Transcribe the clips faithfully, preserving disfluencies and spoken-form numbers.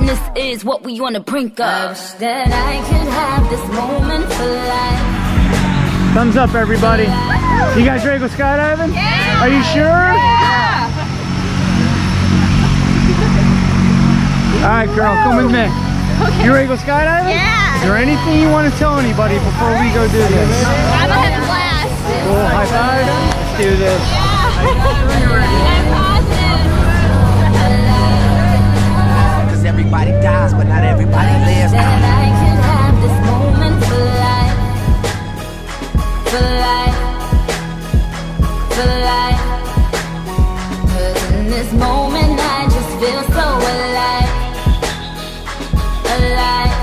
this is what we on the brink of. I wish that I could have this moment for life. Thumbs up, everybody. You guys ready to go skydiving? Yeah! Are you sure? Yeah! Alright, girl, come with me. Okay. You ready to go skydiving? Yeah! Is there anything you want to tell anybody before we go do this? I'm gonna have a blast. Cool, high five. Let's do this. Yeah! I'm positive. Cause everybody dies, but not everybody lives. That I could have this moment for life. For life, for life. Cause in this moment I just feel so alive. Alive,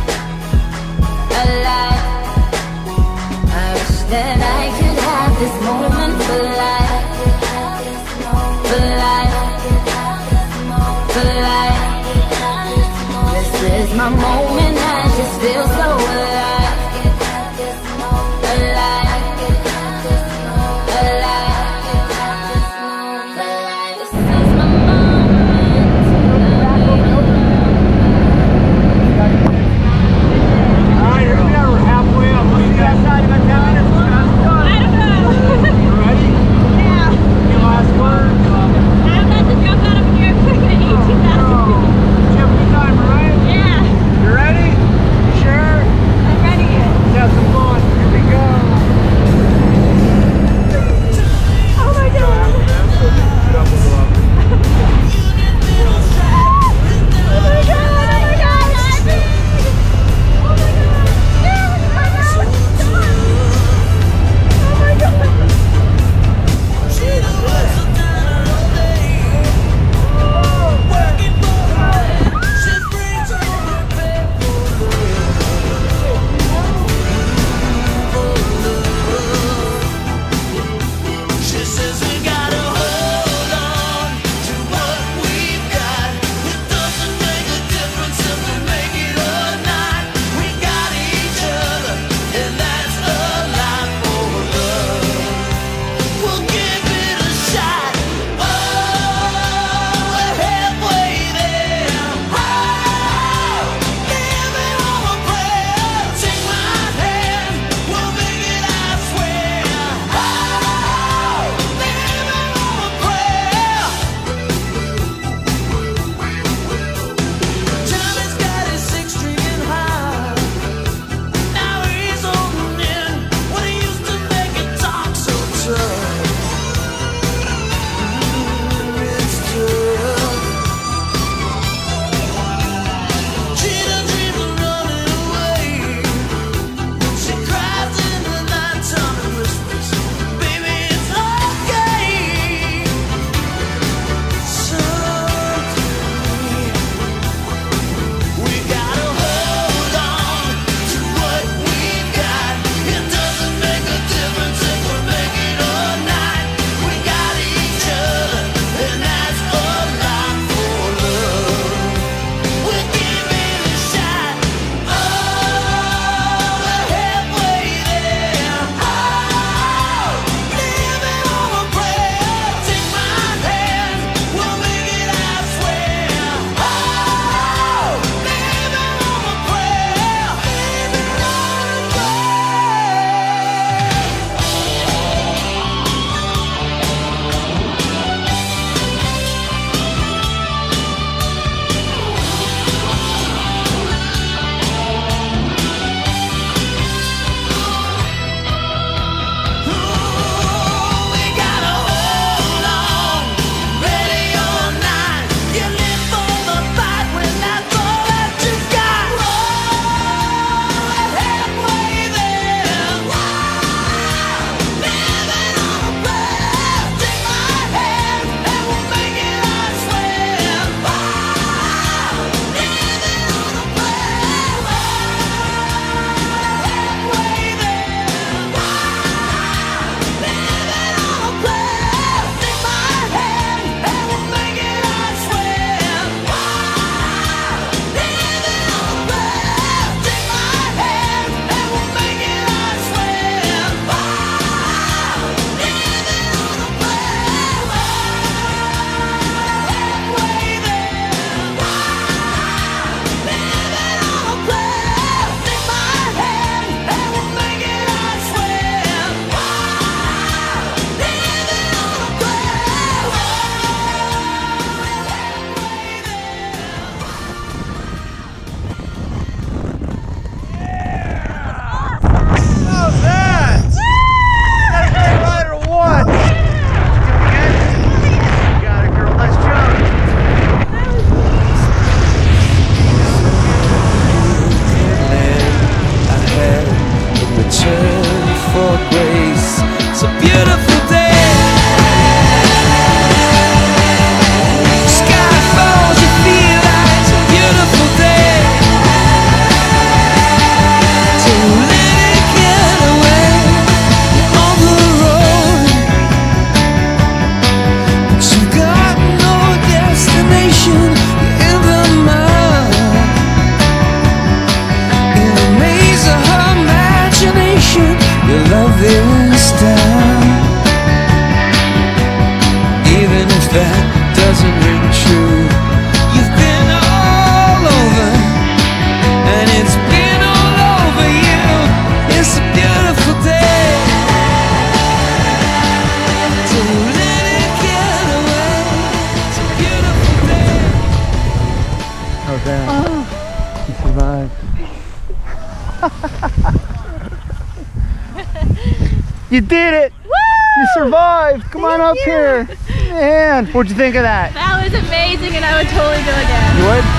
alive. I wish that I could have this moment for life. For life, for life. This is my moment, I just feel so alive. Sure? bad. Oh. You survived. You did it! Woo! You survived! Come on Thank up you. here! Man, what'd you think of that? That was amazing and I would totally do it again. You would?